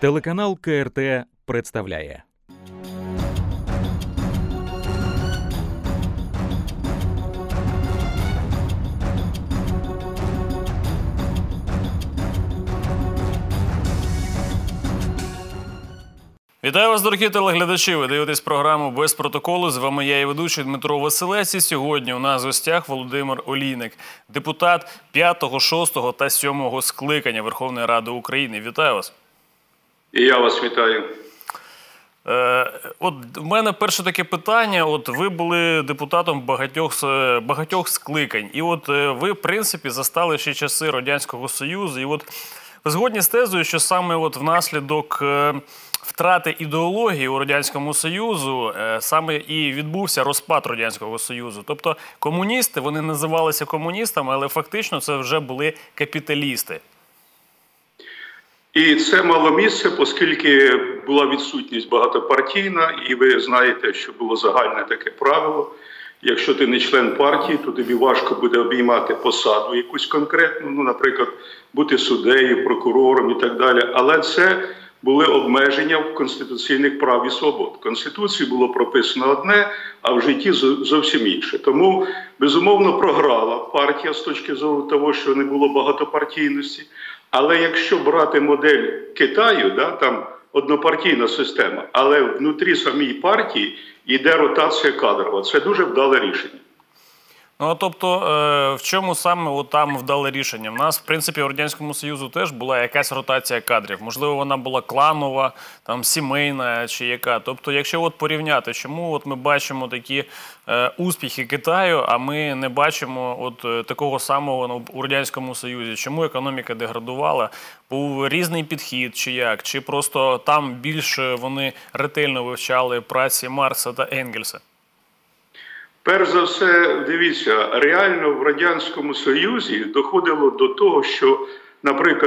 Телеканал КРТ представляє. Вітаю вас, дорогі телеглядачі! Ви дивитесь програму «Без протоколу». З вами я і ведучий Дмитро Василець. І сьогодні у нас в гостях Володимир Олійник, депутат 5-го, 6-го та 7-го скликання Верховної Ради України. Вітаю вас! І я вас вітаю. От в мене перше таке питання. От ви були депутатом багатьох скликань. І от ви, в принципі, застали ще часи Радянського Союзу. І от ви згодні з тезою, що саме от внаслідок втрати ідеології у Радянському Союзу саме і відбувся розпад Радянського Союзу. Тобто комуністи, вони називалися комуністами, але фактично це вже були капіталісти. І це мало місце, оскільки була відсутність багатопартійна, і ви знаєте, що було загальне таке правило. Якщо ти не член партії, то тобі важко буде обіймати посаду якусь конкретну, ну, наприклад, бути суддею, прокурором і так далі. Але це були обмеження в конституційних прав і свобод. В Конституції було прописано одне, а в житті зовсім інше. Тому, безумовно, програла партія з точки зору того, що не було багатопартійності. Але якщо брати модель Китаю, да, там однопартійна система, але внутрі самій партії йде ротація кадрова. Це дуже вдале рішення. Ну, тобто, в чому саме от там вдале рішення? В нас, в принципі, в Радянському Союзу теж була якась ротація кадрів. Можливо, вона була кланова, там, сімейна чи яка. Тобто, якщо от порівняти, чому от ми бачимо такі успіхи Китаю, а ми не бачимо от такого самого у Радянському Союзі? Чому економіка деградувала? Був різний підхід чи як? Чи просто там більше вони ретельно вивчали праці Маркса та Енгельса? Перш за все, дивіться, реально в Радянському Союзі доходило до того, що, наприклад,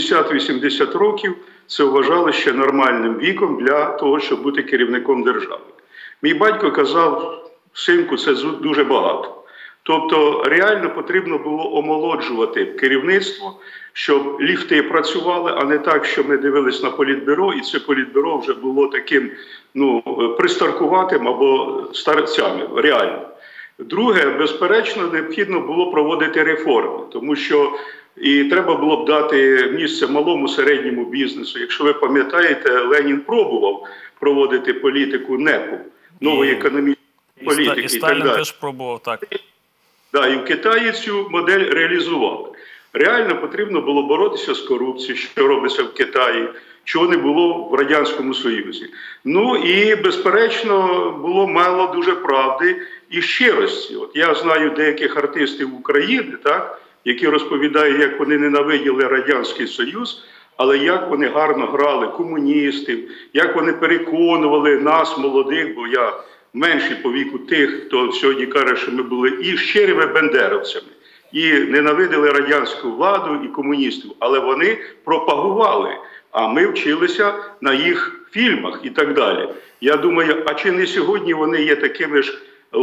70-80 років це вважали ще нормальним віком для того, щоб бути керівником держави. Мій батько казав, синку, це дуже багато. Тобто реально потрібно було омолоджувати керівництво, щоб ліфти працювали, а не так, що ми дивились на політбюро, і це політбюро вже було таким, ну, пристаркуватим або старцями, реально. Друге, безперечно, необхідно було проводити реформи, тому що і треба було б дати місце малому, середньому бізнесу. Якщо ви пам'ятаєте, Ленін пробував проводити політику НЕПу, нової економічної політики. І Сталін теж пробував, так. Да, і в Китаї цю модель реалізували. Реально потрібно було боротися з корупцією, що робиться в Китаї, чого не було в Радянському Союзі. Ну і, безперечно, було мало дуже правди і щирості. От я знаю деяких артистів України, так, які розповідають, як вони ненавиділи Радянський Союз, але як вони гарно грали комуністів, як вони переконували нас, молодих, бо я менший по віку тих, хто сьогодні каже, що ми були і щирими бендеровцями, і ненавидили радянську владу і комуністів, але вони пропагували, а ми вчилися на їх фільмах і так далі. Я думаю, а чи не сьогодні вони є такими ж,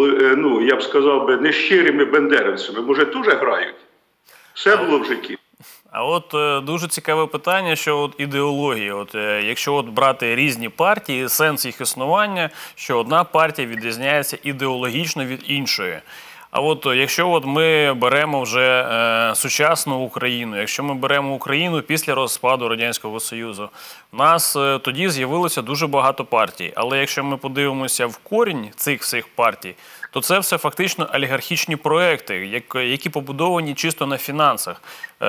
ну, я б сказав би, нещирими бендеровцями? Може, теж грають? Все було в житті. А от дуже цікаве питання, що от ідеологія. От якщо от брати різні партії, сенс їх існування, що одна партія відрізняється ідеологічно від іншої. А от якщо от ми беремо вже сучасну Україну, якщо ми беремо Україну після розпаду Радянського Союзу, у нас тоді з'явилося дуже багато партій. Але якщо ми подивимося в корінь цих всіх партій, то це все фактично олігархічні проекти, які побудовані чисто на фінансах.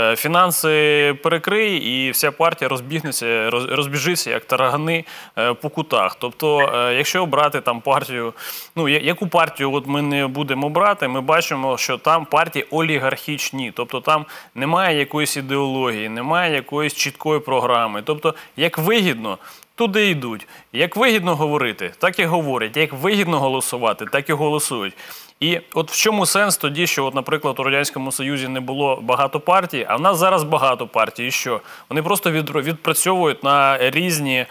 Фінанси перекриє і вся партія розбіжиться як таргани по кутах. Тобто, якщо брати там партію, ну, яку партію от ми не будемо брати, ми бачимо, що там партії олігархічні. Тобто там немає якоїсь ідеології, немає якоїсь чіткої програми. Тобто, як вигідно, туди йдуть. Як вигідно говорити, так і говорять. Як вигідно голосувати, так і голосують. І от в чому сенс тоді, що, от, наприклад, у Радянському Союзі не було багато партій, а в нас зараз багато партій. І що? Вони просто відпрацьовують на різні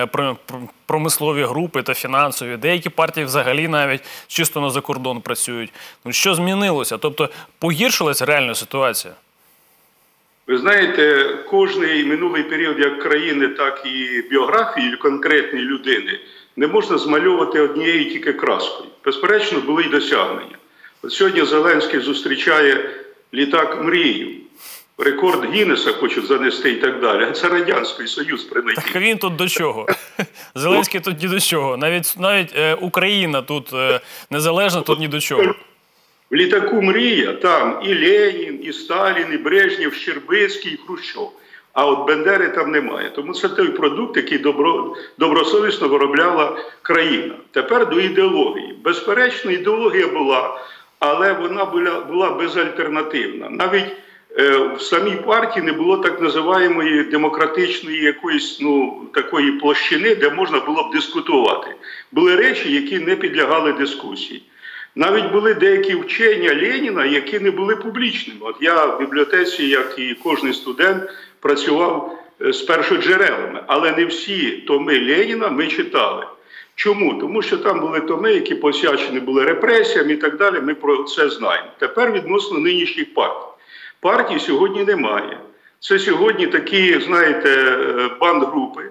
промислові групи та фінансові. Деякі партії взагалі навіть чисто на закордон працюють. Ну, що змінилося? Тобто погіршилася реальна ситуація? Ви знаєте, кожний минулий період як країни, так і біографії конкретної людини не можна змальовувати однією тільки краскою. Безперечно, були й досягнення. От сьогодні Зеленський зустрічає літак мрію. Рекорд Гіннеса хочуть занести і так далі. А це Радянський Союз принаймні. Так він тут до чого? Зеленський тут ні до чого. Навіть Україна тут незалежна, тут ні до чого. В літаку «Мрія» там і Ленін, і Сталін, і Брежнєв, Щербицький, і Хрущов. А от Бендери там немає. Тому це той продукт, який добросовісно виробляла країна. Тепер до ідеології. Безперечно, ідеологія була, але вона була безальтернативна. Навіть в самій партії не було так називаємої демократичної якоїсь такої площини, де можна було б дискутувати. Були речі, які не підлягали дискусії. Навіть були деякі вчення Леніна, які не були публічними. От я в бібліотеці, як і кожен студент, працював з першоджерелами, але не всі томи Леніна ми читали. Чому? Тому що там були томи, які посвячені були репресіям і так далі, ми про це знаємо. Тепер відносно нинішніх партій. Партій сьогодні немає. Це сьогодні такі, знаєте, бандгрупи,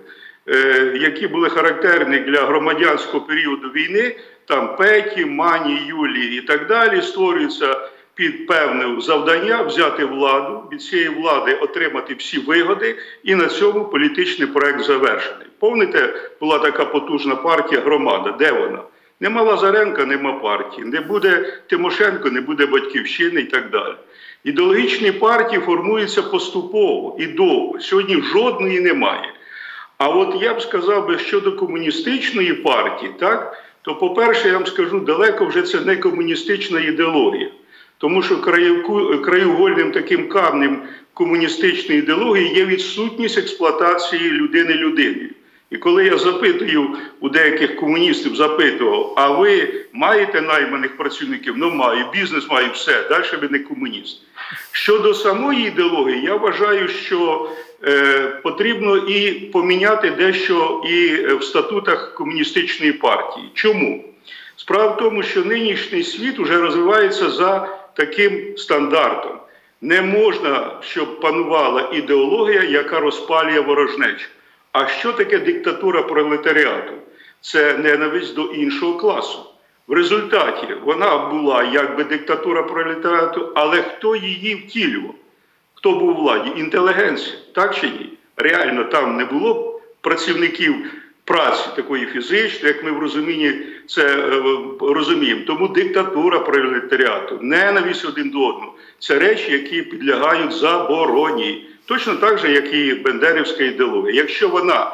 які були характерні для громадянського періоду війни, там Петі, Мані, Юлії і так далі, створюються під певне завдання взяти владу, від цієї влади отримати всі вигоди, і на цьому політичний проект завершений. Помните, була така потужна партія «Громада». Де вона? Нема Лазаренка, нема партії. Не буде Тимошенко, не буде Батьківщини і так далі. Ідеологічні партії формуються поступово і довго. Сьогодні жодної немає. А от я б сказав би, щодо комуністичної партії, так, то, по-перше, я вам скажу, далеко вже це не комуністична ідеологія. Тому що краєугольним таким камнем комуністичної ідеології є відсутність експлуатації людини людиною. І коли я запитую у деяких комуністів, запитував, а ви маєте найманих працівників? Ну, маю, бізнес маю, все, далі ви не комуніст. Щодо самої ідеології, я вважаю, що потрібно і поміняти дещо і в статутах комуністичної партії. Чому? Справа в тому, що нинішній світ вже розвивається за таким стандартом. Не можна, щоб панувала ідеологія, яка розпалює ворожнечу. А що таке диктатура пролетаріату? Це ненависть до іншого класу. В результаті вона була якби диктатура пролетаріату, але хто її втілював? Хто був у владі? Інтелігенція. Так чи ні? Реально там не було працівників праці такої фізичної, як ми в розумінні це розуміємо. Тому диктатура пролетаріату, ненависть один до одного – це речі, які підлягають забороні. Точно так же, як і бендерівська ідеологія. Якщо вона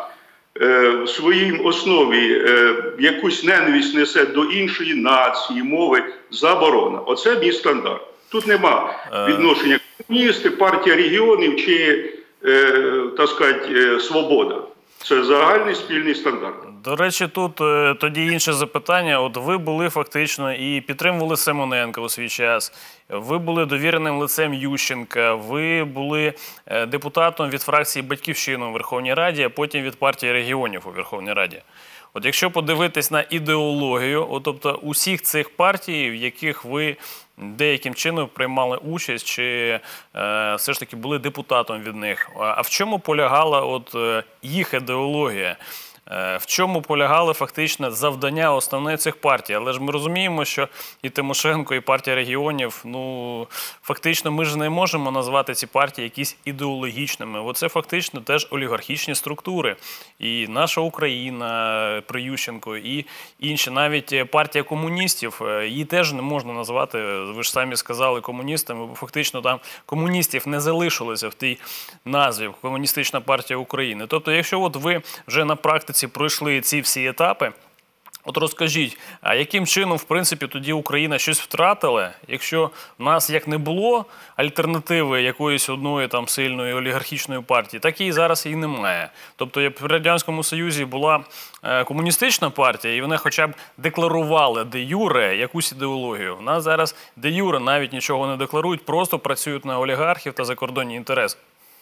в своїй основі якусь ненависть несе до іншої нації, мови, заборона. Оце мій стандарт. Тут нема відношення комуністи, партія регіонів чи, так сказати, свобода. Це загальний спільний стандарт. До речі, тут тоді інше запитання. От ви були фактично і підтримували Симоненка у свій час, ви були довіреним лицем Ющенка, ви були депутатом від фракції «Батьківщина» у Верховній Раді, а потім від партії регіонів у Верховній Раді. От якщо подивитись на ідеологію, тобто усіх цих партій, в яких ви деяким чином приймали участь, чи все ж таки були депутатом від них, а в чому полягала їх ідеологія? В чому полягали фактично завдання основне цих партій? Але ж ми розуміємо, що і Тимошенко, і партія регіонів, фактично ми ж не можемо назвати ці партії якісь ідеологічними. Оце фактично теж олігархічні структури. І наша Україна при Ющенку, і інші, навіть партія комуністів, її теж не можна назвати, ви ж самі сказали, комуністами, бо фактично там комуністів не залишилося в тій назві Комуністична партія України. Тобто, якщо ви вже на практиці пройшли ці всі етапи, от розкажіть, а яким чином, в принципі, тоді Україна щось втратила, якщо в нас як не було альтернативи якоїсь одної там сильної олігархічної партії, так і зараз її немає. Тобто, як в Радянському Союзі була комуністична партія, і вони хоча б декларували де-юре якусь ідеологію. В нас зараз де-юре навіть нічого не декларують, просто працюють на олігархів та закордонні інтереси.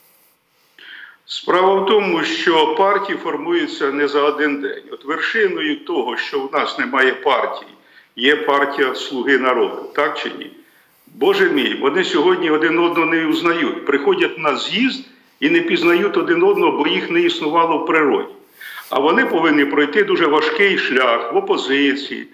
Справа в тому, що партії формуються не за один день. От вершиною того, що в нас немає партій, є партія «Слуги народу», так чи ні? Боже мій, вони сьогодні один одного не узнають. Приходять на з'їзд і не пізнають один одного, бо їх не існувало в природі. А вони повинні пройти дуже важкий шлях в опозиції,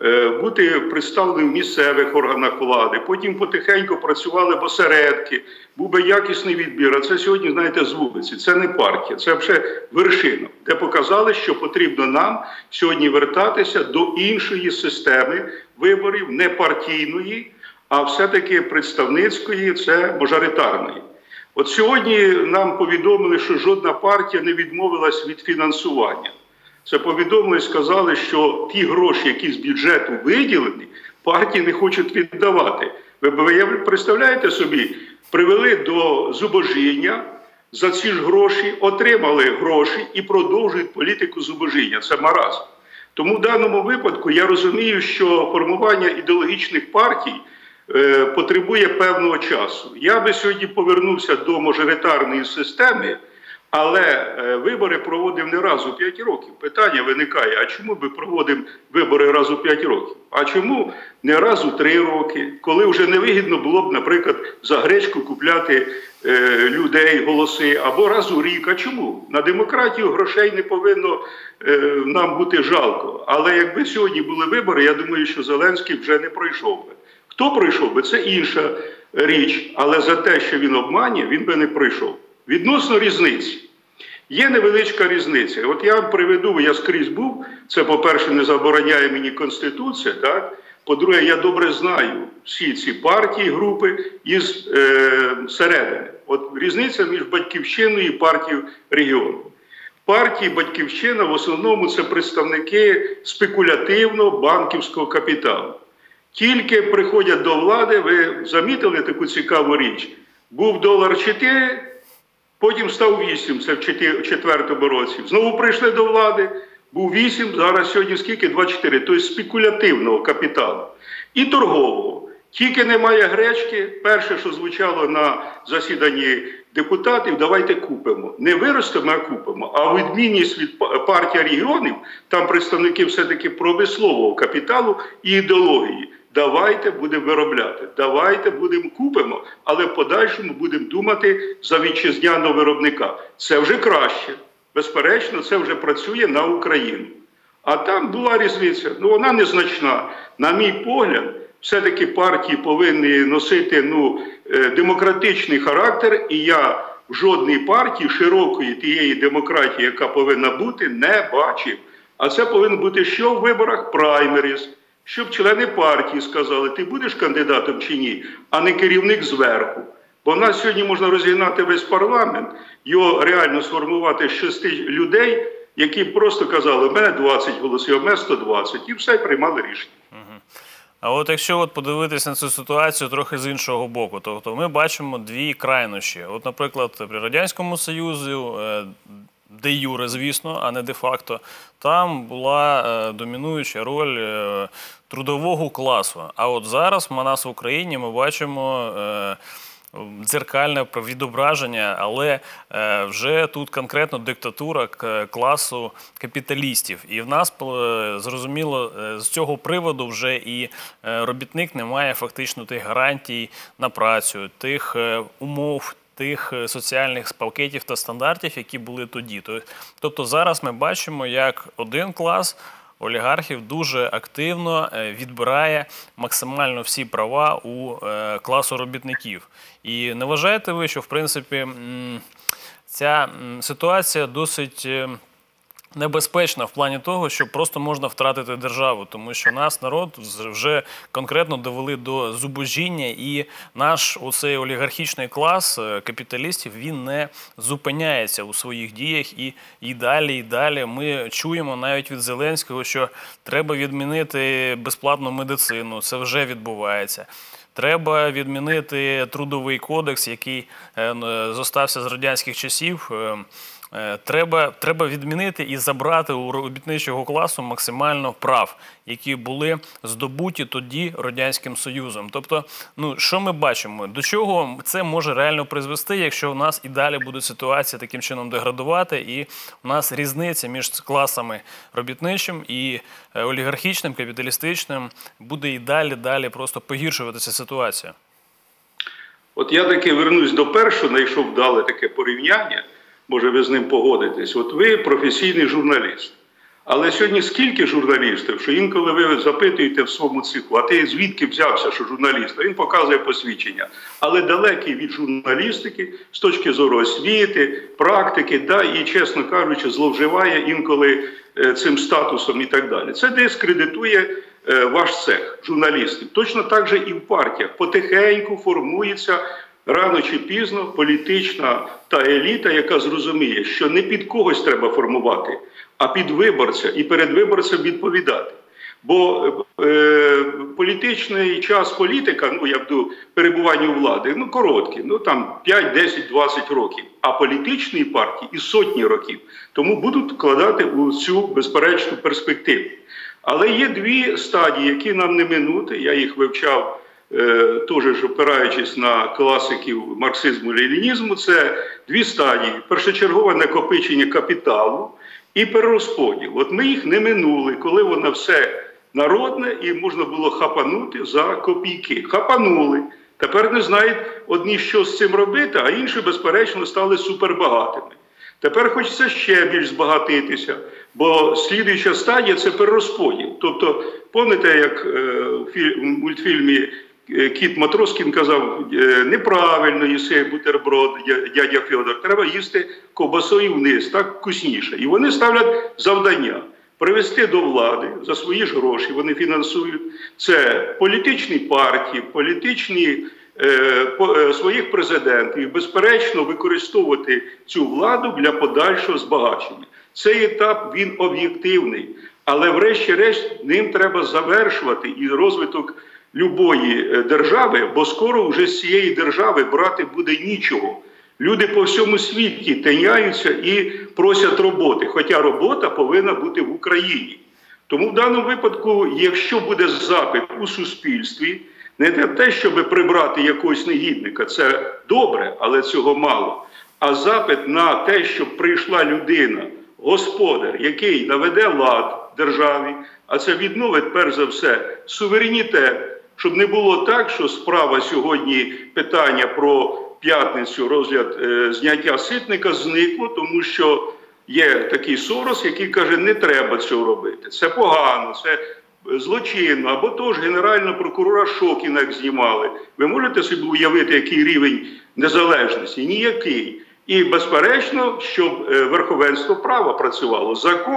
бути представленими в місцевих органах влади, потім потихеньку працювали в осередки, був би якісний відбір. А це сьогодні, знаєте, з вулиці. Це не партія, це вже вершина, де показали, що потрібно нам сьогодні вертатися до іншої системи виборів, не партійної, а все-таки представницької, це мажоритарної. От сьогодні нам повідомили, що жодна партія не відмовилась від фінансування. Це повідомили і сказали, що ті гроші, які з бюджету виділені, партії не хочуть віддавати. Ви представляєте собі, привели до зубожіння за ці ж гроші, отримали гроші і продовжують політику зубожіння. Це маразм. Тому в даному випадку я розумію, що формування ідеологічних партій потребує певного часу. Я би сьогодні повернувся до мажоритарної системи, але вибори проводив не раз у 5 років. Питання виникає, а чому ми проводимо вибори раз у 5 років? А чому не раз у 3 роки, коли вже невигідно було б, наприклад, за гречку купляти людей голоси, або раз у рік? А чому? На демократію грошей не повинно нам бути жалко. Але якби сьогодні були вибори, я думаю, що Зеленський вже не пройшов би. Хто пройшов би, це інша річ, але за те, що він обманює, він би не пройшов. Відносно різниці. Є невеличка різниця. От я вам приведу, я скрізь був, це, по-перше, не забороняє мені Конституція, так? По-друге, я добре знаю всі ці партії, групи із середини. От різниця між Батьківщиною і партією регіону. Партії Батьківщина в основному це представники спекулятивного банківського капіталу. Тільки приходять до влади, ви замітили таку цікаву річ, був $4, потім став 8, це в 2004 році. Знову прийшли до влади, був 8, зараз сьогодні скільки? 24. Тобто спекулятивного капіталу. І торгового. Тільки немає гречки, перше, що звучало на засіданні депутатів, давайте купимо. Не виростемо, а купимо. А відмінність від партії регіонів, там представники все-таки промислового капіталу і ідеології. Давайте будемо виробляти, давайте будемо купимо, але в подальшому будемо думати за вітчизняного виробника. Це вже краще. Безперечно, це вже працює на Україну. А там була різниця, вона незначна. На мій погляд, все-таки партії повинні носити демократичний характер, і я в жодній партії широкої тієї демократії, яка повинна бути, не бачив. А це повинно бути що в виборах? Праймеріз. Щоб члени партії сказали, ти будеш кандидатом чи ні, а не керівник зверху. Бо в нас сьогодні можна розігнати весь парламент, його реально сформувати з 6 людей, які просто казали, у мене 20 голосів, у мене 120, і все, приймали рішення. А от якщо подивитися на цю ситуацію трохи з іншого боку, тобто ми бачимо дві крайнощі. От, наприклад, при Радянському Союзі, де юре, звісно, а не де-факто, там була домінуюча роль трудового класу. А от зараз у нас в Україні ми бачимо дзеркальне відображення, але вже тут конкретно диктатура класу капіталістів. І в нас, зрозуміло, з цього приводу вже і робітник не має фактично тих гарантій на працю, тих умов, тих соціальних пакетів та стандартів, які були тоді. Тобто зараз ми бачимо, як один клас олігархів дуже активно відбирає максимально всі права у класу робітників. І не вважаєте ви, що, в принципі, ця ситуація досить небезпечна в плані того, що просто можна втратити державу, тому що нас, народ, вже конкретно довели до зубожіння, і наш оцей олігархічний клас капіталістів, він не зупиняється у своїх діях, і далі ми чуємо навіть від Зеленського, що треба відмінити безплатну медицину, це вже відбувається. Треба відмінити трудовий кодекс, який зостався з радянських часів. Треба відмінити і забрати у робітничого класу максимально прав, які були здобуті тоді Радянським Союзом. Тобто, що ми бачимо? До чого це може реально призвести, якщо у нас і далі буде ситуація таким чином деградувати, і у нас різниця між класами робітничим і олігархічним, капіталістичним буде і далі просто погіршуватися ситуація? От я таки вернусь до першого, знайшов вдале таке порівняння, може ви з ним погодитесь. От ви професійний журналіст. Але сьогодні скільки журналістів, що інколи ви запитуєте в своєму циклу, а ти звідки взявся, що журналіст? Він показує посвідчення. Але далекий від журналістики, з точки зору освіти, практики, да, і, чесно кажучи, зловживає інколи цим статусом і так далі. Це дискредитує ваш цех журналістів. Точно так же і в партіях. Потихеньку формується рано чи пізно політична та еліта, яка зрозуміє, що не під когось треба формувати, а під виборця і перед виборцем відповідати. Бо політичний час політика, ну як до перебування у влади, ну короткий, ну там 5, 10, 20 років, а політичні партії і сотні років. Тому будуть вкладати у цю безперечну перспективу. Але є дві стадії, які нам не минути, я їх вивчав, теж опираючись на класиків марксизму і ленінізму, це дві стадії. Першочергове накопичення капіталу і перерозподіл. От ми їх не минули, коли воно все народне і можна було хапанути за копійки. Хапанули. Тепер не знають одні, що з цим робити, а інші, безперечно, стали супербагатими. Тепер хочеться ще більш збагатитися, бо слідуюча стадія – це перерозподіл. Тобто, пам'ятаєте, як в мультфільмі Кіт Матроскін казав, неправильно їси бутерброд, дядя Фьодор, треба їсти ковбасою вниз, так вкусніше. І вони ставлять завдання привести до влади за свої ж гроші, вони фінансують. Це політичні партії, політичні своїх президентів і, безперечно, використовувати цю владу для подальшого збагачення. Цей етап, він об'єктивний, але врешті-решт ним треба завершувати і розвиток любої держави, бо скоро вже з цієї держави брати буде нічого. Люди по всьому світі тиняються і просять роботи, хоча робота повинна бути в Україні. Тому в даному випадку, якщо буде запит у суспільстві, не те, щоб прибрати якогось негідника, це добре, але цього мало, а запит на те, щоб прийшла людина, господар, який наведе лад в державі, а це відновить, перш за все, суверенітет, щоб не було так, що справа сьогодні питання про п'ятницю, розгляд зняття Ситника зникло, тому що є такий Сорос, який каже, не треба цього робити, це погано, це злочинно, або тож генерального прокурора Шокіна як знімали. Ви можете собі уявити, який рівень незалежності? Ніякий. І, безперечно, щоб верховенство права працювало.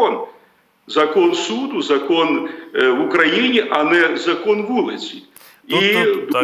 Закон суду, закон в Україні, а не закон вулиці. І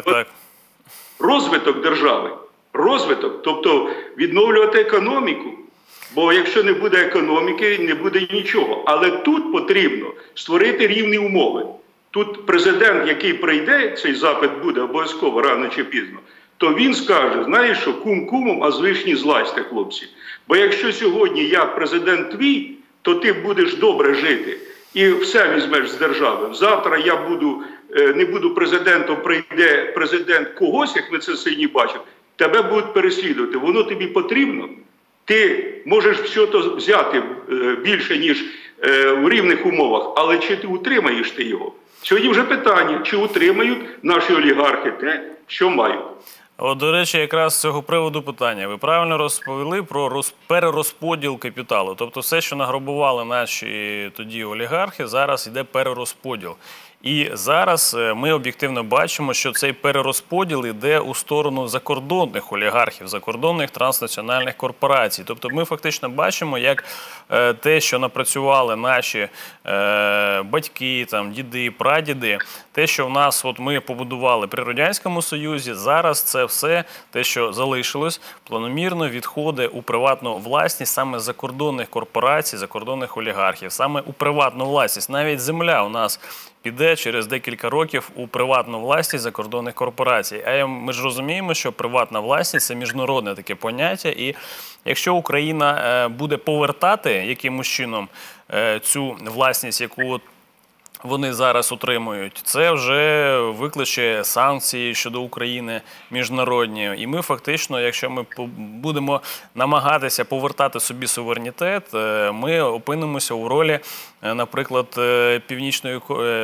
розвиток держави. Розвиток, тобто відновлювати економіку. Бо якщо не буде економіки, не буде нічого. Але тут потрібно створити рівні умови. Тут президент, який прийде, цей запит буде обов'язково рано чи пізно, то він скаже, знаєш що, кум кумом, а звишні злазьте, хлопці. Бо якщо сьогодні я президент твій, то ти будеш добре жити і все візьмеш з держави. Завтра я не буду президентом, прийде президент когось, як ми це сьогодні бачимо, тебе будуть переслідувати. Воно тобі потрібно? Ти можеш все то взяти більше, ніж в рівних умовах, але чи ти утримаєш ти його? Сьогодні вже питання, чи утримають наші олігархи те, що мають. От, до речі, якраз з цього приводу питання. Ви правильно розповіли про перерозподіл капіталу. Тобто все, що награбували наші тоді олігархи, зараз йде перерозподіл. І зараз ми об'єктивно бачимо, що цей перерозподіл йде у сторону закордонних олігархів, закордонних транснаціональних корпорацій. Тобто ми фактично бачимо, як те, що напрацювали наші батьки, там, діди, прадіди, те, що в нас ми побудували при Радянському Союзі, зараз це все, те, що залишилось, планомірно відходить у приватну власність саме закордонних корпорацій, закордонних олігархів, саме у приватну власність. Навіть земля у нас піде через декілька років у приватну власність закордонних корпорацій. А ми ж розуміємо, що приватна власність – це міжнародне таке поняття, і якщо Україна буде повертати якимось чином цю власність, яку вони зараз отримують, це вже викличе санкції щодо України міжнародні. І ми фактично, якщо ми будемо намагатися повертати собі суверенітет, ми опинимося у ролі, наприклад,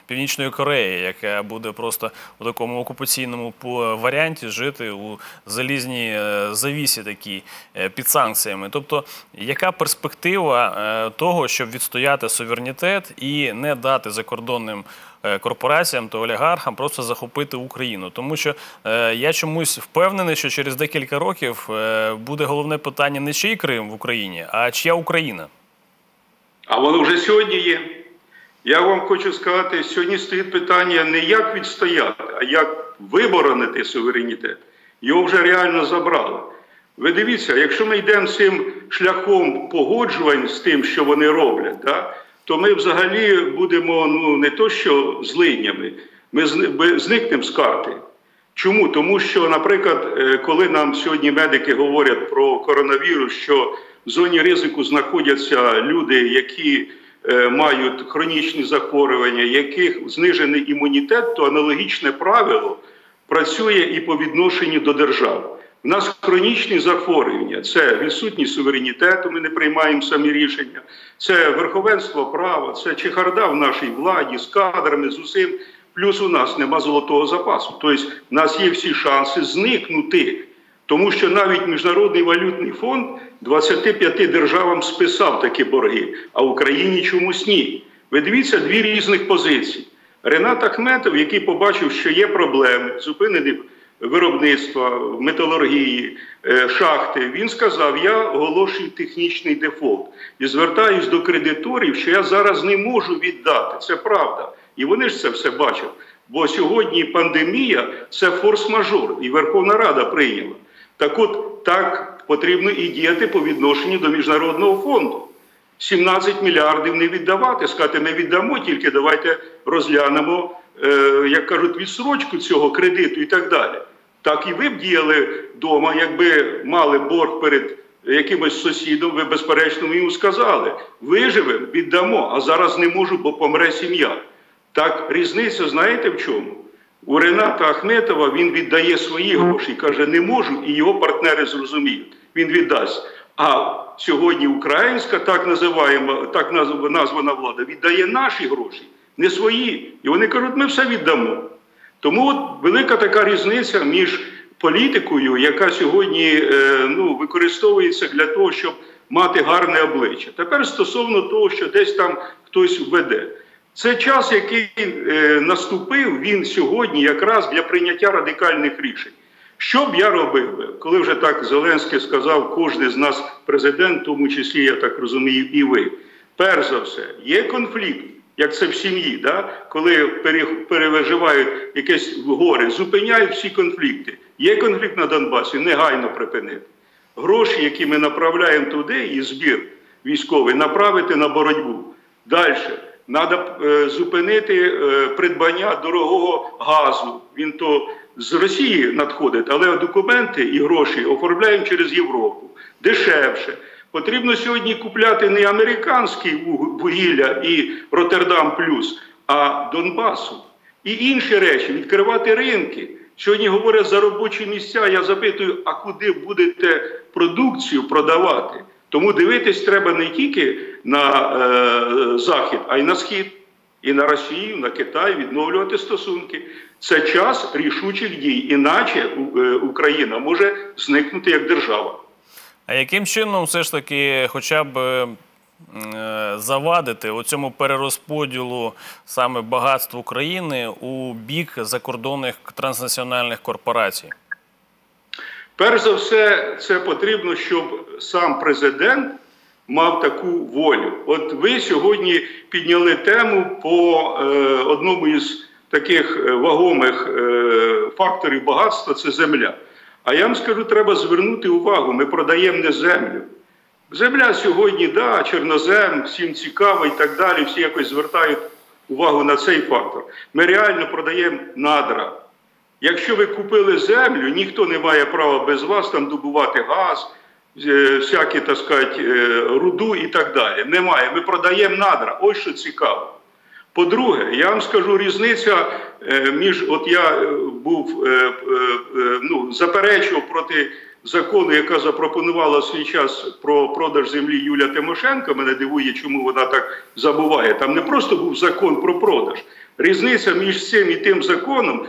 Північної Кореї, яка буде просто у такому окупаційному варіанті жити у залізній завісі такій під санкціями. Тобто, яка перспектива того, щоб відстояти суверенітет і не дати закордонним корпораціям та олігархам просто захопити Україну? Тому що я чомусь впевнений, що через декілька років буде головне питання не чий Крим в Україні, а чия Україна. А воно вже сьогодні є. Я вам хочу сказати, сьогодні стоїть питання не як відстояти, а як виборонити суверенітет. Його вже реально забрали. Ви дивіться, якщо ми йдемо цим шляхом погоджувань з тим, що вони роблять, то ми взагалі будемо не то що злиднями, ми зникнемо з карти. Чому? Тому що, наприклад, коли нам сьогодні медики говорять про коронавірус, що в зоні ризику знаходяться люди, які мають хронічні захворювання, яких знижений імунітет, то аналогічне правило працює і по відношенню до держави. У нас хронічні захворювання – це відсутність суверенітету, ми не приймаємо самі рішення, це верховенство права, це чехарда в нашій владі з кадрами, з усім. Плюс у нас нема золотого запасу. Тобто в нас є всі шанси зникнути. Тому що навіть Міжнародний валютний фонд 25 державам списав такі борги, а Україні чомусь ні. Ви дивіться, дві різних позиції. Ренат Ахметов, який побачив, що є проблеми, зупинені виробництва, металургії, шахти, він сказав, я оголошую технічний дефолт. І звертаюсь до кредиторів, що я зараз не можу віддати. Це правда. І вони ж це все бачать. Бо сьогодні пандемія – це форс-мажор, і Верховна Рада прийняла. Так от, так потрібно і діяти по відношенню до Міжнародного фонду. 17 мільярдів не віддавати, сказати, ми віддамо, тільки давайте розглянемо, як кажуть, відсрочку цього кредиту і так далі. Так і ви б діяли вдома, якби мали борг перед якимось сусідом, ви безперечно йому сказали, виживемо, віддамо, а зараз не можу, бо помре сім'я. Так різниця знаєте в чому? У Рената Ахметова він віддає свої гроші, каже, не можу, і його партнери зрозуміють. Він віддасть. А сьогодні українська, так названа влада, віддає наші гроші, не свої. І вони кажуть, ми все віддамо. Тому от велика така різниця між політикою, яка сьогодні використовується для того, щоб мати гарне обличчя. Тепер стосовно того, що десь там хтось введе. Це час, який наступив, він сьогодні якраз для прийняття радикальних рішень. Що б я робив, коли вже так Зеленський сказав, кожен з нас президент, в тому числі, я так розумію, і ви. Перш за все, є конфлікт, як це в сім'ї, коли переживають якесь горе, зупиняють всі конфлікти. Є конфлікт на Донбасі, негайно припинити. Гроші, які ми направляємо туди, і збір військовий, направити на боротьбу. Далі. Треба зупинити придбання дорогого газу. Він то з Росії надходить, але документи і гроші оформляємо через Європу. Дешевше. Потрібно сьогодні купляти не американське вугілля і Роттердам плюс, а Донбасу. І інші речі, відкривати ринки. Сьогодні говорять за робочі місця, я запитую, а куди будете продукцію продавати? Тому дивитись треба не тільки на Захід, а й на Схід, і на Росію, на Китай, відновлювати стосунки. Це час рішучих дій, іначе Україна може зникнути як держава. А яким чином все ж таки хоча б завадити оцьому перерозподілу саме багатств України у бік закордонних транснаціональних корпорацій? Перш за все, це потрібно, щоб сам президент мав таку волю. От ви сьогодні підняли тему по одному із таких вагомих факторів багатства – це земля. А я вам скажу, треба звернути увагу, ми продаємо не землю. Земля сьогодні, чорнозем, всім цікаво і так далі, всі якось звертають увагу на цей фактор. Ми реально продаємо надра. Якщо ви купили землю, ніхто не має права без вас там добувати газ, всякі, так сказати, руду і так далі. Немає. Ми продаємо надра. Ось що цікаво. По-друге, я вам скажу, різниця між, от я був, заперечував проти закону, яка запропонувала в свій час про продаж землі Юлія Тимошенко. Мене дивує, чому вона так забуває. Там не просто був закон про продаж. Різниця між цим і тим законом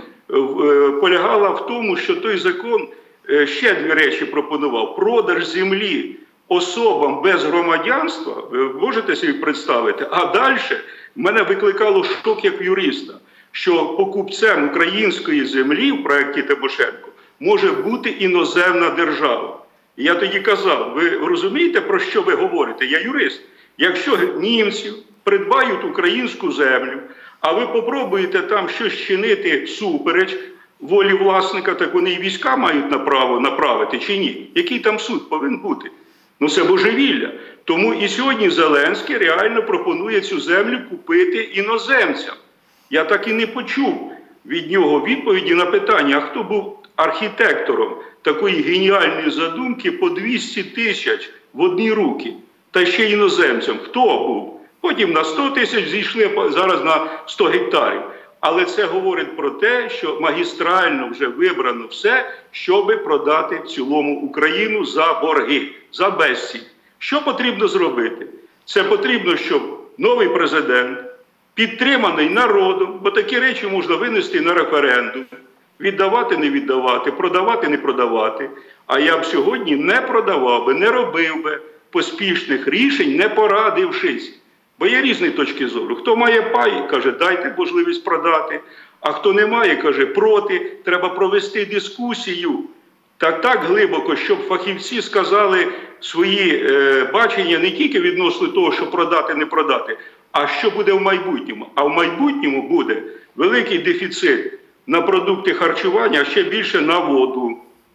полягала в тому, що той закон ще дві речі пропонував. Продаж землі особам без громадянства, ви можете собі представити, а далі мене викликало шок як юриста, що покупцем української землі в проєкті Тимошенко може бути іноземна держава. І я тоді казав, ви розумієте, про що ви говорите? Я юрист. Якщо німці придбають українську землю, а ви попробуєте там щось чинити всупереч волі власника, так вони і війська мають направити чи ні? Який там суд повинен бути? Ну це божевілля. Тому і сьогодні Зеленський реально пропонує цю землю купити іноземцям. Я так і не почув від нього відповіді на питання, а хто був архітектором такої геніальної задумки по 200 тисяч в одні руки, та ще іноземцям. Хто був? Потім на 100 тисяч зійшли, зараз на 100 гектарів. Але це говорить про те, що магістрально вже вибрано все, щоб продати в цілому Україну за борги, за безцінь. Що потрібно зробити? Це потрібно, щоб новий президент, підтриманий народом, бо такі речі можна винести на референдум, віддавати, не віддавати, продавати, не продавати. А я б сьогодні не продавав би, не робив би поспішних рішень, не порадившись. Бо є різні точки зору. Хто має пай, каже, дайте можливість продати. А хто не має, каже, проти, треба провести дискусію. Так глибоко, щоб фахівці сказали свої бачення не тільки відносно того, що продати, не продати, а що буде в майбутньому. А в майбутньому буде великий дефіцит на продукти харчування, а ще більше на воду.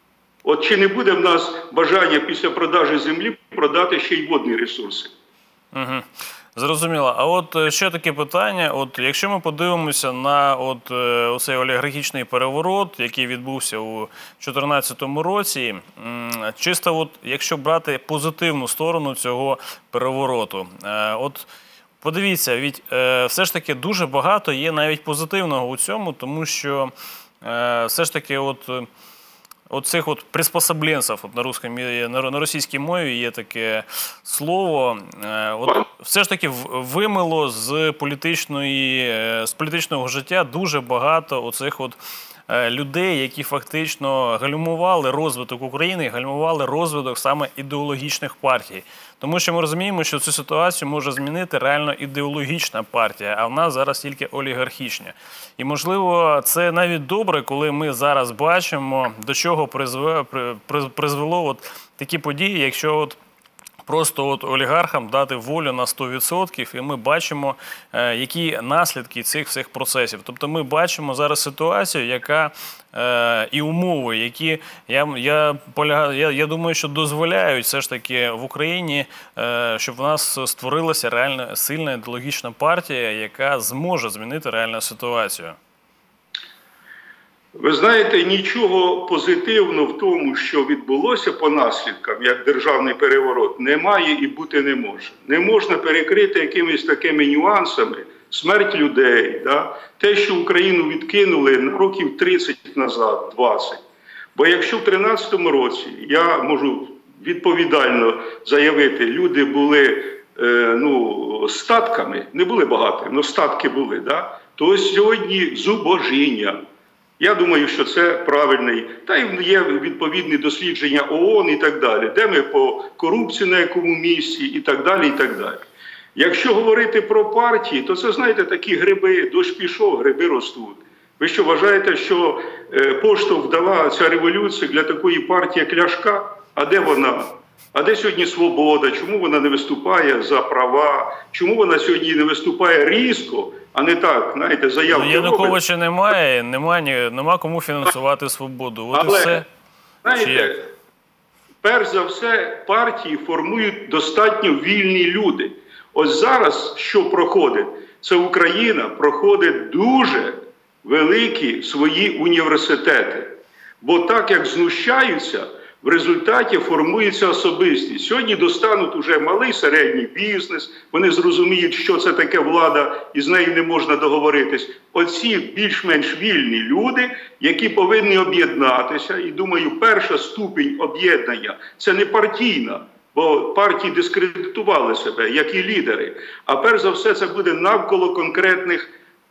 От чи не буде в нас бажання після продажі землі продати ще й водні ресурси? Угу. Зрозуміло. А от ще таке питання. От якщо ми подивимося на оцей олігархічний переворот, який відбувся у 2014 році, чисто якщо брати позитивну сторону цього перевороту, от подивіться, все ж таки дуже багато є навіть позитивного у цьому, тому що все ж таки оцих приспособленців, на російській мові є таке слово, все ж таки вимило з політичного життя дуже багато оцих людей, які фактично гальмували розвиток України, гальмували розвиток саме ідеологічних партій. Тому що ми розуміємо, що цю ситуацію може змінити реально ідеологічна партія, а в нас зараз тільки олігархічна. І, можливо, це навіть добре, коли ми зараз бачимо, до чого призвело такі події, якщо просто олігархам дати волю на 100%, і ми бачимо, які наслідки цих всіх процесів. Тобто ми бачимо зараз ситуацію, яка і умови, які, я думаю, що дозволяють все ж таки в Україні, щоб в нас створилася реально сильна ідеологічна партія, яка зможе змінити реальну ситуацію. Ви знаєте, нічого позитивного в тому, що відбулося по наслідкам, як державний переворот, немає і бути не може. Не можна перекрити якимись такими нюансами смерть людей, те, що Україну відкинули на років 30 назад, 20. Бо якщо в 2013 році, я можу відповідально заявити, люди були статками, не були багаті, але статки були, то сьогодні зубожіння. Я думаю, що це правильний. Та й є відповідні дослідження ООН і так далі, де ми по корупції на якому місці і так далі, і так далі. Якщо говорити про партії, то це, знаєте, такі гриби, дощ пішов, гриби ростуть. Ви що, вважаєте, що поштовх дала ця революція для такої партії, як Ляшка? А де вона? А де сьогодні свобода? Чому вона не виступає за права? Чому вона сьогодні не виступає різко, а не так, знаєте, заявки робить? Януковича немає, нема кому фінансувати свободу. От але, і все. знаєте, перш за все, партії формують достатньо вільні люди. Ось зараз, що проходить? Це Україна проходить дуже великі свої університети. Бо так, як знущаються, в результаті формується особистість. Сьогодні достануть уже малий, середній бізнес, вони зрозуміють, що це таке влада, і з нею не можна договоритись. Оці більш-менш вільні люди, які повинні об'єднатися, і думаю, перша ступінь об'єднання – це не партійна, бо партії дискредитували себе, як і лідери. А перш за все, це буде навколо конкретних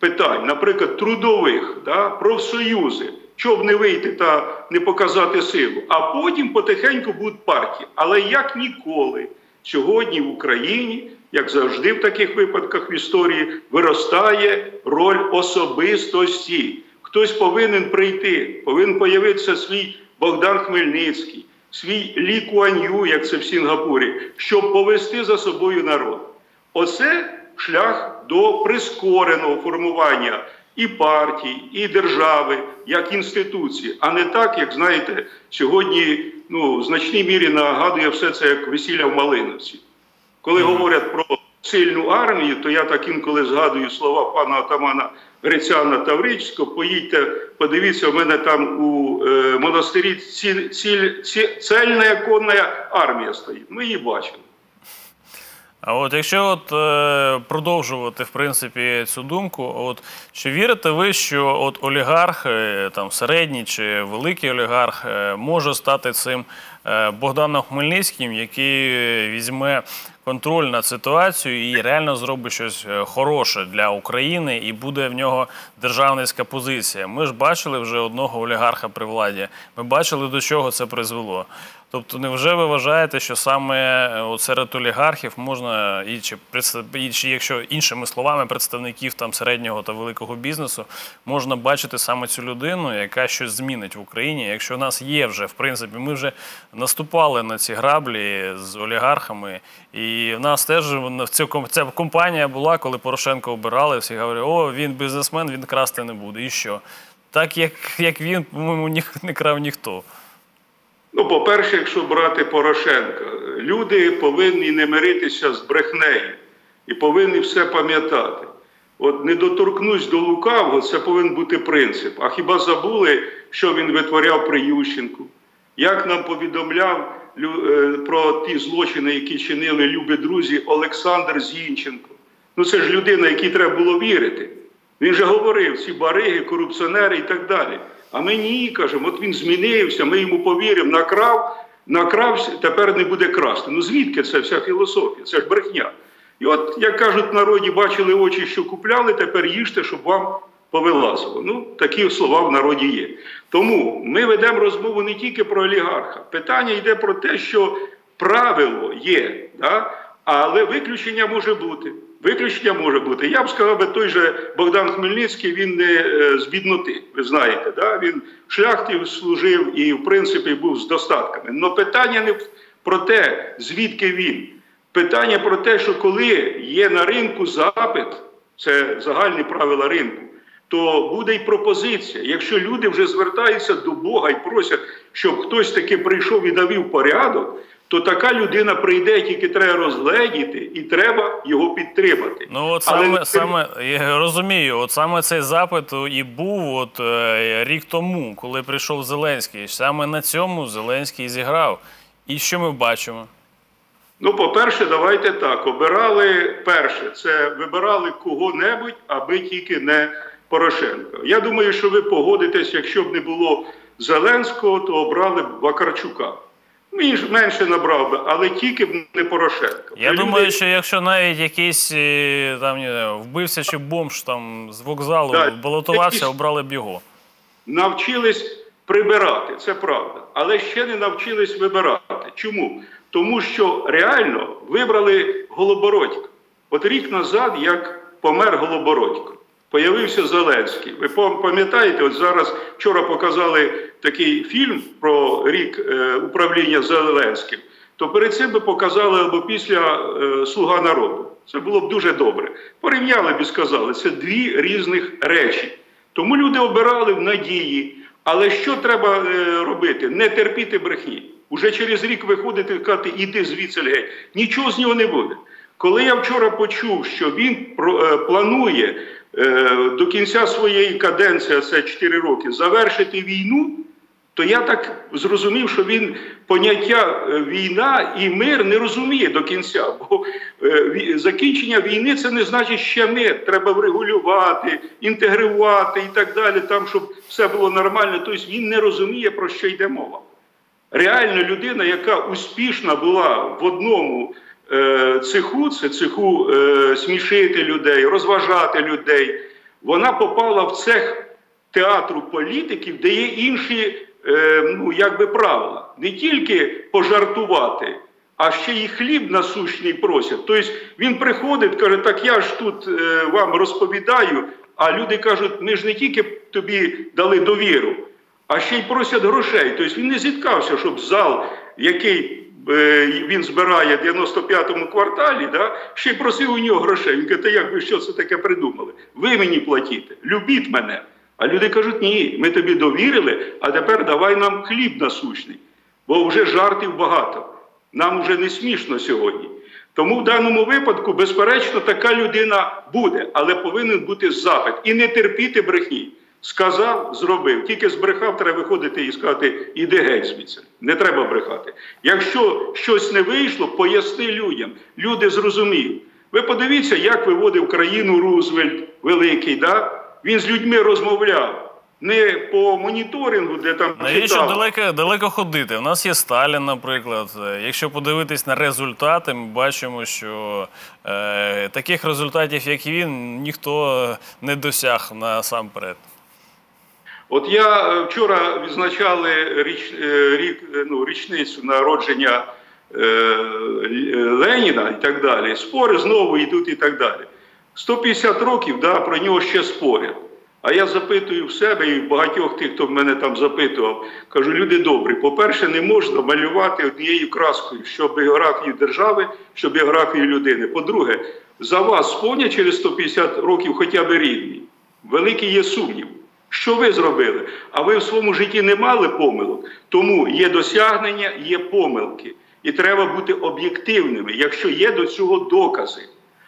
питань, наприклад, трудових, да, профсоюзи, щоб не вийти та не показати силу, а потім потихеньку будуть партії. Але як ніколи сьогодні в Україні, як завжди в таких випадках в історії, виростає роль особистості. Хтось повинен прийти, повинен появитися свій Богдан Хмельницький, свій Лі Куан Ю, як це в Сінгапурі, щоб повести за собою народ. Оце шлях до прискореного формування і партій, і держави, як інституції, а не так, як, знаєте, сьогодні в значній мірі нагадує все це як весілля в Малиновці. Коли говорять про сильну армію, то я так інколи згадую слова пана отамана Грицяна Таврического: поїдьте, подивіться, в мене там у монастирі цельна конна армія стоїть. Ми її бачимо. А от якщо продовжувати, в принципі, цю думку, чи вірите ви, що олігарх, там середній чи великий олігарх, може стати цим Богданом Хмельницьким, який візьме контроль над ситуацією і реально зробить щось хороше для України, і буде в нього державницька позиція? Ми ж бачили вже одного олігарха при владі, ми бачили, до чого це призвело. Тобто, невже ви вважаєте, що саме серед олігархів можна, чи якщо іншими словами, представників там середнього та великого бізнесу, можна бачити саме цю людину, яка щось змінить в Україні, якщо в нас є вже, в принципі, ми вже наступали на ці граблі з олігархами, і в нас теж ця компанія була, коли Порошенко обирали, всі говорили: о, він бізнесмен, він красти не буде. І що? Так, як він, по-моєму, не крав ніхто. По-перше, якщо брати Порошенка, люди повинні не миритися з брехнею і повинні все пам'ятати. От не доторкнусь до лукавого, це повинен бути принцип. А хіба забули, що він витворяв при Ющенку? Як нам повідомляв про ті злочини, які чинили любі друзі, Олександр Зінченко? Це ж людина, якій треба було вірити. Він же говорив: ці бариги, корупціонери і так далі. А ми ні, кажемо, от він змінився, ми йому повіримо, накрався, тепер не буде красти. Звідки це вся філософія? Це ж брехня. І от, як кажуть в народі, бачили очі, що купляли, тепер їжте, щоб вам повилазило. Такі слова в народі є. Тому ми ведемо розмову не тільки про олігарха. Питання йде про те, що правило є, але виключення може бути. Я б сказав, той же Богдан Хмельницький, він не з бідноти, ви знаєте, він в шляхті служив і, в принципі, був з достатками. Но питання не про те, звідки він. Питання про те, що коли є на ринку запит, це загальні правила ринку, то буде й пропозиція. Якщо люди вже звертаються до Бога і просять, щоб хтось таки прийшов і навів порядок, то така людина прийде, тільки треба розгледіти, і треба його підтримати. Я розумію, саме цей запит і був рік тому, коли прийшов Зеленський. Саме на цьому Зеленський зіграв. І що ми бачимо? По-перше, давайте так. Вибирали кого-небудь, аби тільки не Порошенка. Я думаю, що ви погодитесь, якщо б не було Зеленського, то обрали б Вакарчука. Менше набрав би, але тільки б не Порошенко. Я думаю, що якщо навіть якийсь вбивця чи бомж з вокзалу балотувався, обрали б його. Навчились прибирати, це правда. Але ще не навчились вибирати. Чому? Тому що реально вибрали Голобородька. От рік назад, як помер Голобородько, появився Зеленський. Ви пам'ятаєте, зараз вчора показали такий фільм про рік управління Зеленським, то перед цим би показали або після «Слуга народу». Це було б дуже добре. Порівняли б і сказали, це дві різних речі. Тому люди обирали в надії. Але що треба робити? Не терпіти брехні. Уже через рік виходити і казати: іди звідси геть. Нічого з нього не буде. Коли я вчора почув, що він планує до кінця своєї каденції, це 4 роки, завершити війну, то я так зрозумів, що він поняття війна і мир не розуміє до кінця. Бо закінчення війни – це не значить ще мир. Треба врегулювати, інтегрувати і так далі, там, щоб все було нормально. Тобто він не розуміє, про що йде мова. Реально людина, яка успішна була в одному цеху, це цеху смішити людей, розважати людей, вона попала в цех театру політиків, де є інші правила. Не тільки пожартувати, а ще й хліб насущний просять. Тобто він приходить, каже, так я ж тут вам розповідаю, а люди кажуть, ми ж не тільки тобі дали довіру, а ще й просять грошей. Тобто він не зіткався, щоб зал, який він збирає в 95-му кварталі, ще й просив у нього грошей. Він каже, як ви що це таке придумали? Ви мені платите, любіть мене. А люди кажуть, ні, ми тобі довірили, а тепер давай нам хліб насущний. Бо вже жартів багато. Нам вже не смішно сьогодні. Тому в даному випадку, безперечно, така людина буде, але повинен бути запит. І не терпіти брехні. Сказав, зробив. Тільки збрехав, треба виходити і сказати, іди геть звідси. Не треба брехати. Якщо щось не вийшло, поясни людям. Люди зрозуміють. Ви подивіться, як виводив країну Рузвельт великий, Він з людьми розмовляв. Не по моніторингу, де там навіщо далеко ходити? У нас є Сталін, наприклад. Якщо подивитись на результати, ми бачимо, що таких результатів, як і він, ніхто не досяг насамперед. От я вчора відзначали річницю народження Леніна і так далі. Спори знову йдуть і так далі. 150 років, про нього ще спорять. А я запитую в себе і в багатьох тих, хто мене там запитував, кажу, люди добрі, по-перше, не можна малювати однією краскою, що біографію держави, що біографію людини. По-друге, за вас сповнять через 150 років хоча б рідні. Великий є сумнів. Що ви зробили? А ви в своєму житті не мали помилок? Тому є досягнення, є помилки. І треба бути об'єктивними, якщо є до цього докази.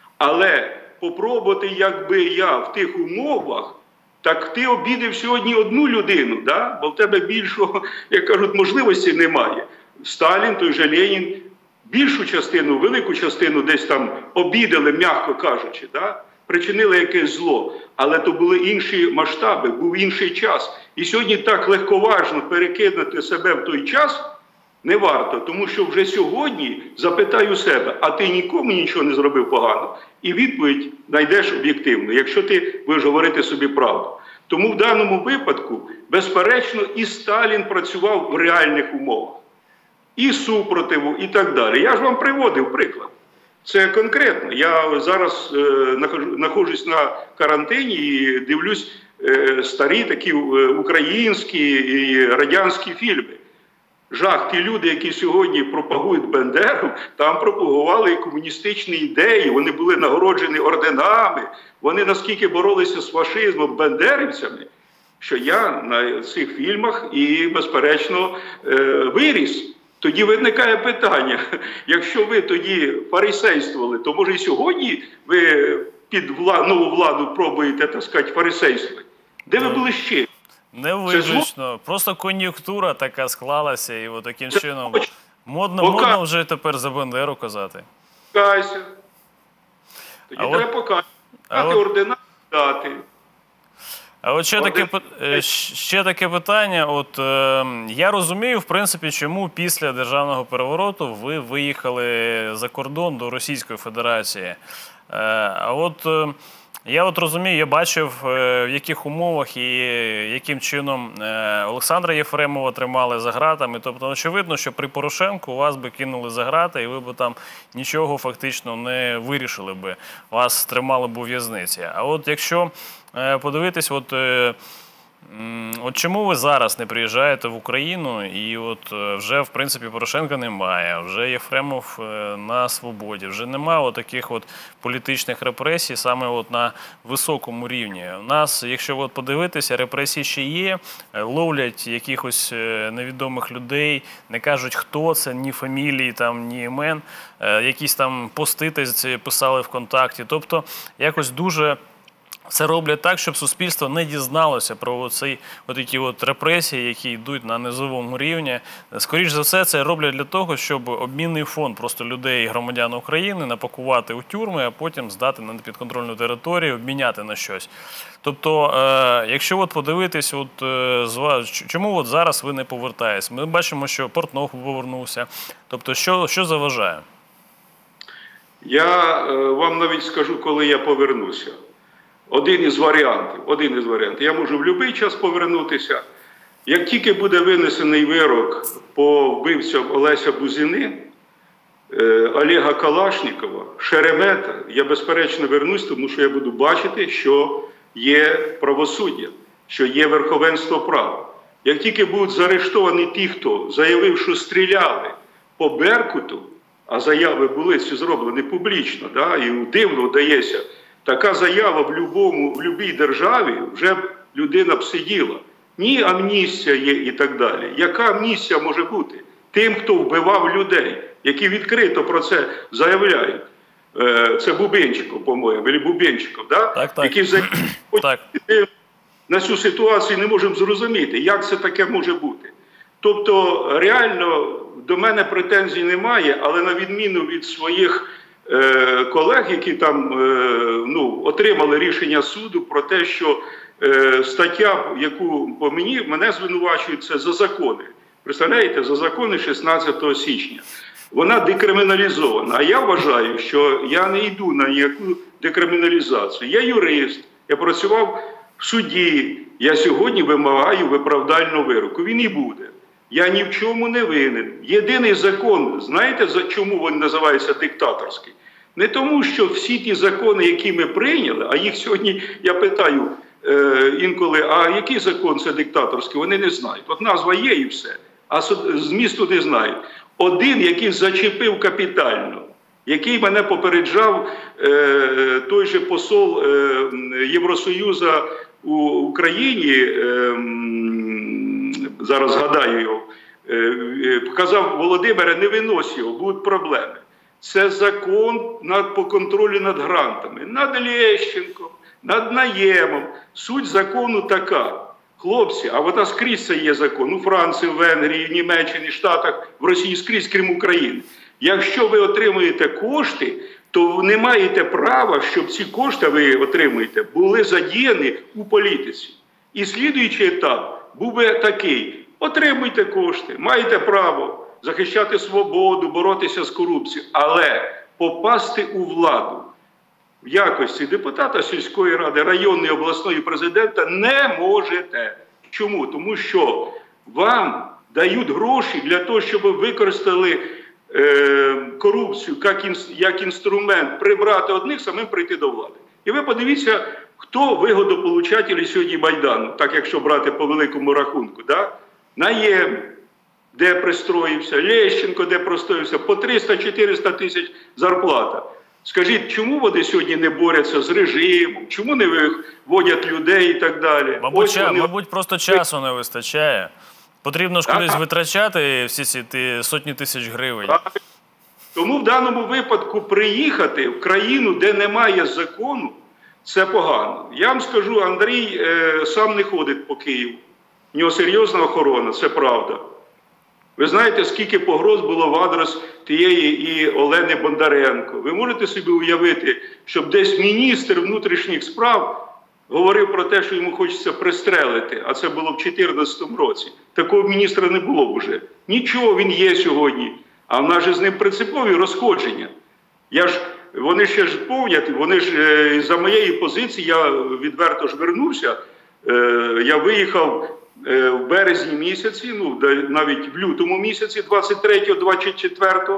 Але попробувати, якби я в тих умовах, так ти обідав сьогодні одну людину, бо в тебе більшого, як кажуть, можливості немає. Сталін, той же Ленін, більшу частину, велику частину десь там обідали, м'яко кажучи, причинили якесь зло. Але то були інші масштаби, був інший час. І сьогодні так легковажно перекинути себе в той час не варто, тому що вже сьогодні запитаю себе, а ти нікому нічого не зробив погано? І відповідь знайдеш об'єктивно, якщо ти будеш говорити собі правду. Тому в даному випадку, безперечно, і Сталін працював в реальних умовах. І супротиву, і так далі. Я ж вам приводив приклад. Це конкретно. Я зараз знаходжусь на карантині і дивлюсь старі такі українські і радянські фільми. Жах, ті люди, які сьогодні пропагують Бендеру, там пропагували і комуністичні ідеї, вони були нагороджені орденами, вони наскільки боролися з фашизмом, бендерівцями, що я на цих фільмах і, безперечно, виріс. Тоді виникає питання, якщо ви тоді фарисействували, то може і сьогодні ви під нову владу пробуєте, так сказати, фарисействувати? Де ви були ще? Не виключно. Просто кон'юнктура така склалася, і таким чином модно вже тепер за Бендеру казати. Покайся. Тоді треба покаяти. Ордена дати. А от ще таке питання. Я розумію, в принципі, чому після державного перевороту ви виїхали за кордон до Російської Федерації. Я розумію, я бачив, в яких умовах і яким чином Олександра Єфремова тримали за ґратами. Тобто, очевидно, що при Порошенку вас би кинули за ґрати, і ви б там нічого фактично не вирішили би. Вас тримали б у в'язниці. А якщо подивитись, чому ви зараз не приїжджаєте в Україну, і вже, в принципі, Порошенка немає, вже Єфремов на свободі, вже немає таких політичних репресій саме на високому рівні. У нас, якщо подивитися, репресії ще є, ловлять якихось невідомих людей, не кажуть, хто це, ні фамілії, ні імен, якісь там пости писали ВКонтакті. Тобто, якось дуже це роблять так, щоб суспільство не дізналося про такі репресії, які йдуть на низовому рівні. Скоріш за все, це роблять для того, щоб обмінний фонд просто людей і громадян України напакувати у тюрми, а потім здати на підконтрольну територію, обміняти на щось. Тобто, якщо подивитись, чому зараз ви не повертаєтесь? Ми бачимо, що Портнов повернувся. Тобто, що заважає? Я вам навіть скажу, коли я повернуся. один із варіантів. Я можу в будь-який час повернутися. Як тільки буде винесений вирок по вбивцям Олеся Бузини, Олега Калашнікова, Шеремета, я безперечно вернусь, тому що я буду бачити, що є правосуддя, що є верховенство права. Як тільки будуть заарештовані ті, хто заявив, що стріляли по Беркуту, а заяви були ці зроблені публічно, да, і дивно вдається, така заява в будь-якій державі вже людина б сиділа. Ні, амністія є і так далі. Яка амністія може бути? Тим, хто вбивав людей, які відкрито про це заявляють. Це Бубенчиков, по-моєму, або Бубенчиков, да? Так. Які Так. на цю ситуацію не можемо зрозуміти, як це таке може бути. Тобто, реально, до мене претензій немає, але на відміну від своїх колег, які там отримали рішення суду про те, що стаття, яку по мене звинувачують, це за закони. Представляєте, за закони 16 січня. Вона декриміналізована. А я вважаю, що я не йду на ніяку декриміналізацію. Я юрист, я працював в суді, я сьогодні вимагаю виправдального вироку. Він і буде. Я ні в чому не винен. Єдиний закон, знаєте, чому він називається диктаторський? Не тому, що всі ті закони, які ми прийняли, а їх сьогодні, я питаю інколи, а який закон це диктаторський, вони не знають. От назва є і все, а змісту не знають. Один, який зачепив капітально, який мене попереджав той же посол Євросоюзу у Україні, зараз згадаю його, казав: Володимире, не винось його, будуть проблеми. Це закон по контролю над грантами, над Лещенком, над Наємом. Суть закону така. Хлопці, а вона скрізь це є закон. У Франції, в Венгрії, в Німеччині, Штатах, в Росії скрізь, крім України. Якщо ви отримуєте кошти, то ви не маєте права, щоб ці кошти, ви отримуєте, були задіяні у політиці. І слідуючий етап був би такий: отримуйте кошти, маєте право захищати свободу, боротися з корупцією, але попасти у владу в якості депутата сільської ради, районної, обласної, президента не можете. Чому? Тому що вам дають гроші для того, щоб ви використали корупцію як інструмент прибрати одних, самим прийти до влади. І ви подивіться, хто вигодополучателі сьогодні Майдану, так якщо брати по великому рахунку. Да? Наєм, де пристроївся, Лещенко, де пристроївся, по 300-400 тисяч зарплата. Скажіть, чому вони сьогодні не борються з режимом, чому не виводять людей і так далі? Мабуть, просто часу не вистачає. Потрібно ж кудись витрачати всі ці сотні тисяч гривень. Тому в даному випадку приїхати в країну, де немає закону, це погано. Я вам скажу, Андрій сам не ходить по Києву. В нього серйозна охорона, це правда. Ви знаєте, скільки погроз було в адрес тієї і Олени Бондаренко. Ви можете собі уявити, щоб десь міністр внутрішніх справ говорив про те, що йому хочеться пристрелити, а це було в 2014 році. Такого міністра не було вже. Нічого, він є сьогодні. А в нас же з ним принципові розходження. Вони ще ж повнять, вони ж за моєї позиції, я відверто ж вернувся, я виїхав в березні місяці, навіть в лютому місяці, 23-24,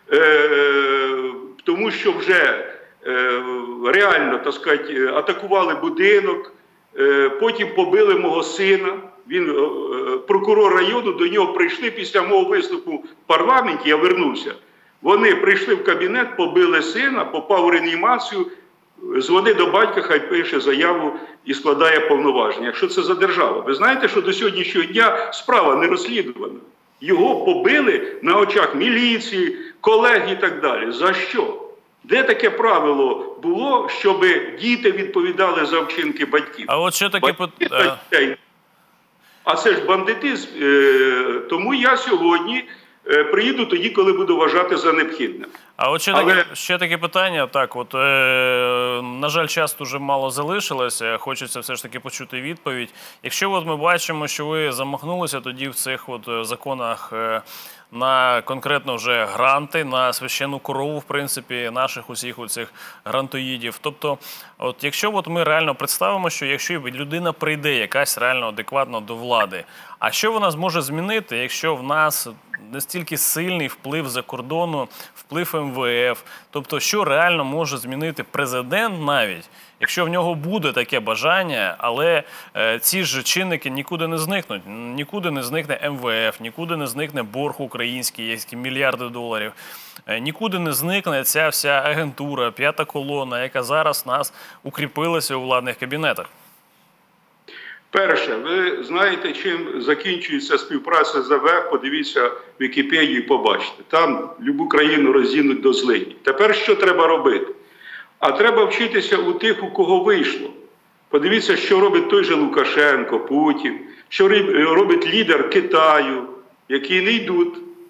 тому що вже реально, так сказати, атакували будинок, потім побили мого сина. Прокурор району, до нього прийшли після мого виступу в парламенті, я вернувся. Вони прийшли в кабінет, побили сина, попав у реанімацію, дзвони до батька, хай пише заяву і складає повноваження. Що це за держава? Ви знаєте, що до сьогоднішнього дня справа не розслідувана? Його побили на очах міліції, колег і так далі. За що? Де таке правило було, щоб діти відповідали за вчинки батьків? А от що таке... А це ж бандитизм. Тому я сьогодні приїду тоді, коли буду вважати за необхідне. А от ще таке питання. Так, от, на жаль, час дуже мало залишилося. Хочеться все ж таки почути відповідь. Якщо от ми бачимо, що ви замахнулися тоді в цих от законах на конкретно вже гранти, на священну корову, в принципі, наших усіх оцих грантоїдів. Тобто, от якщо от ми реально представимо, що якщо людина прийде якась реально адекватно до влади, а що вона зможе змінити, якщо в нас настільки сильний вплив за кордону, вплив МВФ, тобто що реально може змінити президент навіть, якщо в нього буде таке бажання, але ці ж чинники нікуди не зникнуть. Нікуди не зникне МВФ, нікуди не зникне борг український, які мільярди доларів. Нікуди не зникне ця вся агентура, п'ята колона, яка зараз нас укріпилася у владних кабінетах. Перше, ви знаєте, чим закінчується співпраця з МВФ, подивіться в Вікіпедії, побачите. Там любу країну роздінуть до злидні. Тепер що треба робити? А треба вчитися у тих, у кого вийшло. Подивіться, що робить той же Лукашенко, Путін, що робить лідер Китаю, які не йдуть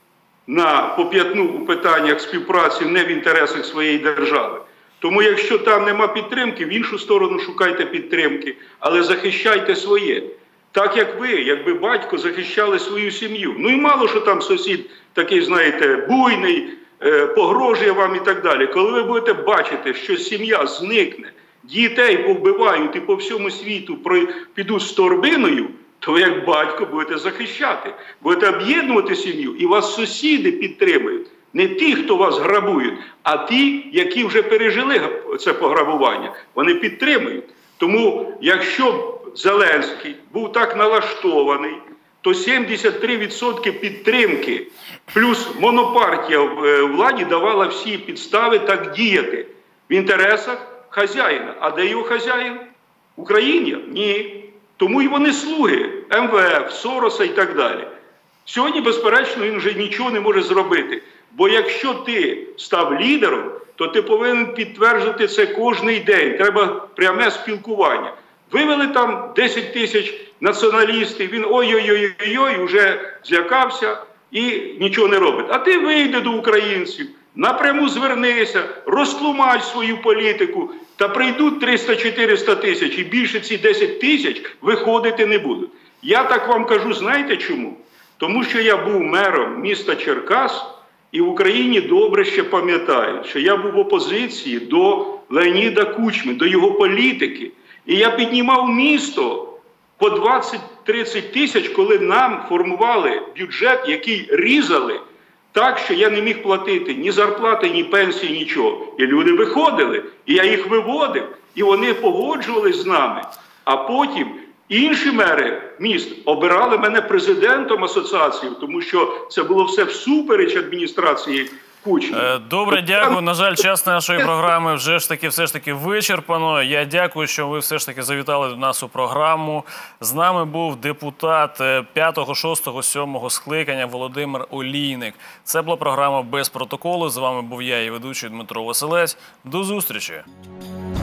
на поп'ятну у питаннях співпраці не в інтересах своєї держави. Тому якщо там нема підтримки, в іншу сторону шукайте підтримки, але захищайте своє. Так як ви, якби батько, захищали свою сім'ю. Ну і мало, що там сусід такий, знаєте, буйний, погрожує вам і так далі. Коли ви будете бачити, що сім'я зникне, дітей повбивають і по всьому світу підуть з торбиною, то ви як батько будете захищати. Будете об'єднувати сім'ю і вас сусіди підтримують. Не ті, хто вас грабують, а ті, які вже пережили це пограбування. Вони підтримують. Тому, якщо б Зеленський був так налаштований, то 73% підтримки плюс монопартія в владі давала всі підстави так діяти в інтересах хазяїна. А де його хазяїн? В Україні? Ні. Тому і вони слуги МВФ, Сороса і так далі. Сьогодні, безперечно, він вже нічого не може зробити. Бо якщо ти став лідером, то ти повинен підтверджувати це кожний день. Треба пряме спілкування. Вивели там 10 тисяч націоналістів, він ой-ой-ой-ой, вже злякався і нічого не робить. А ти вийди до українців, напряму звернися, розтлумач свою політику, та прийдуть 300-400 тисяч, і більше ці 10 тисяч виходити не будуть. Я так вам кажу, знаєте чому? Тому що я був мером міста Черкас, і в Україні добре ще пам'ятають, що я був в опозиції до Леоніда Кучми, до його політики. І я піднімав місто по 20-30 тисяч, коли нам формували бюджет, який різали так, що я не міг платити ні зарплати, ні пенсії, нічого. І люди виходили, і я їх виводив, і вони погоджувались з нами. А потім інші мери міст обирали мене президентом асоціації, тому що це було все всупереч адміністрації Кучми. Добре, дякую. На жаль, час нашої програми все ж таки вичерпано. Я дякую, що ви все ж таки завітали до нас у програму. З нами був депутат 5-го, 6-го, 7-го скликання Володимир Олійник. Це була програма «Без протоколу». З вами був я і ведучий Дмитро Василець. До зустрічі!